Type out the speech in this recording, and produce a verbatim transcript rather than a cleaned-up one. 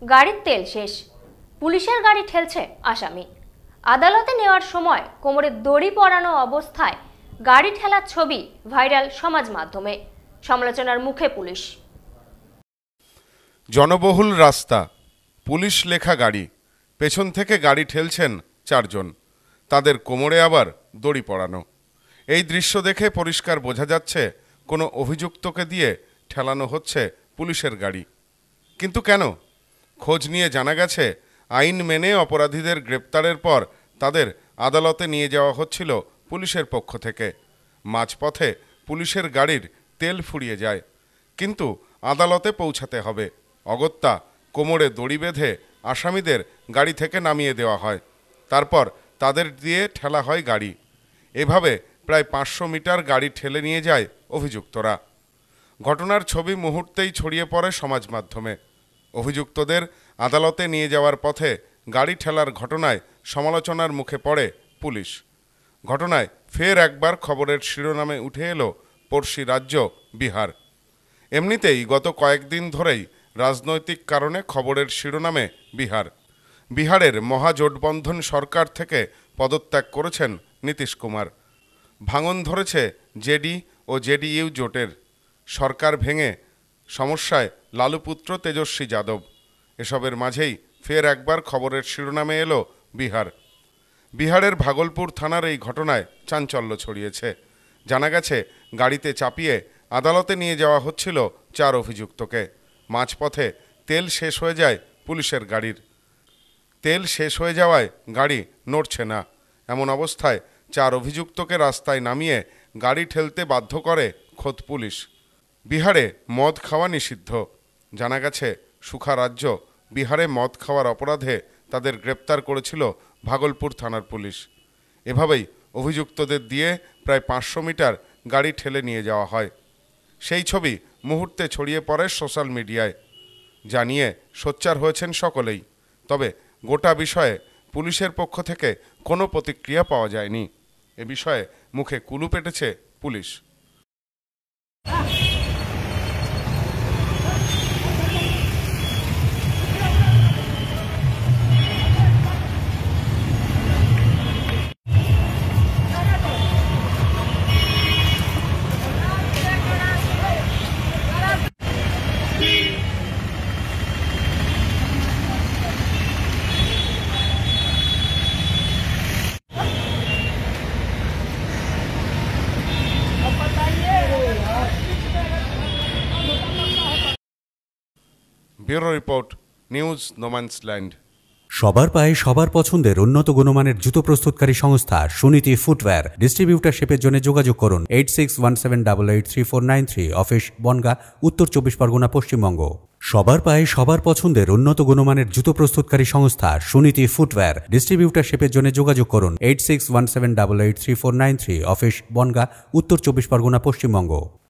গাড়ির তেল শেষ, পুলিশের গাড়ি ঠেলছে আসামি। আদালতে নেওয়ার সময় কোমরে দড়ি পরানো অবস্থায় গাড়ি ঠেলার ছবি ভাইরাল সমাজ মাধ্যমে, সমালোচনার মুখে পুলিশ। জনবহুল রাস্তা, পুলিশ লেখা গাড়ি, পেছন থেকে গাড়ি ঠেলছেন চারজন, তাদের কোমরে আবার দড়ি পরানো। এই দৃশ্য দেখে পরিষ্কার বোঝা যাচ্ছে কোনো অভিযুক্তকে দিয়ে ঠেলানো হচ্ছে পুলিশের গাড়ি। কিন্তু কেন? খোঁজ নিয়ে জানা গেছে আইন মেনে অপরাধীদের গ্রেপ্তারের পর তাদের আদালতে নিয়ে যাওয়া হচ্ছিল পুলিশের পক্ষ থেকে। মাঝপথে পুলিশের গাড়ির তেল ফুরিয়ে যায়, কিন্তু আদালতে পৌঁছাতে হবে। অগত্যা কোমরে দড়ি বেঁধে আসামিদের গাড়ি থেকে নামিয়ে দেওয়া হয়, তারপর তাদের দিয়ে ঠেলা হয় গাড়ি। এভাবে প্রায় পাঁচশো মিটার গাড়ি ঠেলে নিয়ে যায় অভিযুক্তরা। ঘটনার ছবি মুহূর্তেই ছড়িয়ে পড়ে সমাজ মাধ্যমে। অভিযুক্তদের আদালতে নিয়ে যাওয়ার পথে গাড়ি ঠেলার ঘটনায় সমালোচনার মুখে পড়ে পুলিশ। ঘটনায় ফের একবার খবরের শিরোনামে উঠে এলো পড়শি রাজ্য বিহার। এমনিতেই গত কয়েকদিন ধরেই রাজনৈতিক কারণে খবরের শিরোনামে বিহার। বিহারের মহাজোটবন্ধন সরকার থেকে পদত্যাগ করেছেন নীতিশ কুমার। ভাঙন ধরেছে জেডি ও জেডিইউ জোটের। সরকার ভেঙে সমস্যায় লালুপুত্র তেজস্বী যাদব। এসবের মাঝেই ফের একবার খবরের শিরোনামে এলো বিহার। বিহারের ভাগলপুর থানার এই ঘটনায় চাঞ্চল্য ছড়িয়েছে। জানা গেছে গাড়িতে চাপিয়ে আদালতে নিয়ে যাওয়া হচ্ছিল চার অভিযুক্তকে। মাঝপথে তেল শেষ হয়ে যায় পুলিশের গাড়ির। তেল শেষ হয়ে যাওয়ায় গাড়ি নড়ছে না। এমন অবস্থায় চার অভিযুক্তকে রাস্তায় নামিয়ে গাড়ি ঠেলতে বাধ্য করে খোদ পুলিশ। বিহারে মদ খাওয়া নিষিদ্ধ। জানা গেছে সুখা রাজ্য বিহারে মদ খাওয়ার অপরাধে তাদের গ্রেপ্তার করেছিল ভাগলপুর থানার পুলিশ। এভাবেই অভিযুক্তদের দিয়ে প্রায় পাঁচশো মিটার গাড়ি ঠেলে নিয়ে যাওয়া হয়। সেই ছবি মুহূর্তে ছড়িয়ে পড়ে সোশ্যাল মিডিয়ায়। যা নিয়ে সোচ্চার হয়েছেন সকলেই। তবে গোটা বিষয়ে পুলিশের পক্ষ থেকে কোনো প্রতিক্রিয়া পাওয়া যায়নি। এ বিষয়ে মুখে কুলু পেটেছে police. Bureau report, news no man's land. সবার পায়ে সবার পছন্দের উন্নত গুণমানের জুতো প্রস্তুতকারী সংস্থা সুনীতি ফুটওয়্যার। ডিস্ট্রিবিউটারশিপের জন্য যোগাযোগ করুন eight six one seven double eight three four nine three. Office Bongaon, উত্তর চব্বিশ পরগনা, পশ্চিমবঙ্গ। সবার পায়ে সবার পছন্দের উন্নত গুণমানের জুতো প্রস্তুতকারী সংস্থা সুনীতি ফুটওয়্যার। ডিস্ট্রিবিউটারশিপের জন্য যোগাযোগ করুন eight six one seven double eight three four nine three. Office Bongaon, উত্তর চব্বিশ পরগনা, পশ্চিমবঙ্গ।